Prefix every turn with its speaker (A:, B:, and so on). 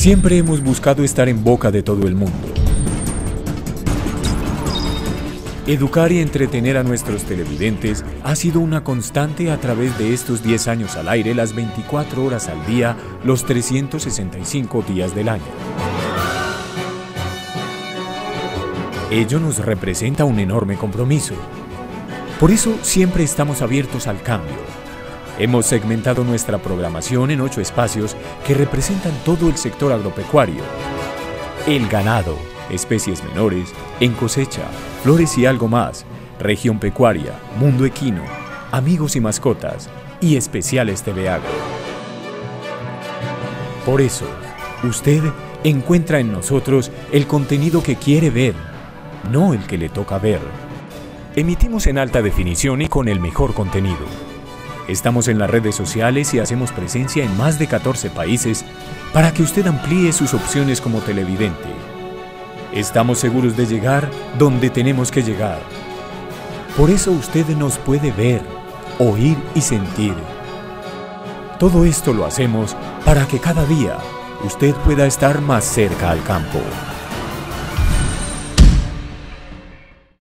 A: Siempre hemos buscado estar en boca de todo el mundo. Educar y entretener a nuestros televidentes ha sido una constante a través de estos 10 años al aire, las 24 horas al día, los 365 días del año. Ello nos representa un enorme compromiso. Por eso siempre estamos abiertos al cambio. Hemos segmentado nuestra programación en 8 espacios que representan todo el sector agropecuario. El ganado, especies menores, en cosecha, flores y algo más, región pecuaria, mundo equino, amigos y mascotas y especiales TV Agro. Por eso, usted encuentra en nosotros el contenido que quiere ver, no el que le toca ver. Emitimos en alta definición y con el mejor contenido. Estamos en las redes sociales y hacemos presencia en más de 14 países para que usted amplíe sus opciones como televidente. Estamos seguros de llegar donde tenemos que llegar. Por eso usted nos puede ver, oír y sentir. Todo esto lo hacemos para que cada día usted pueda estar más cerca al campo.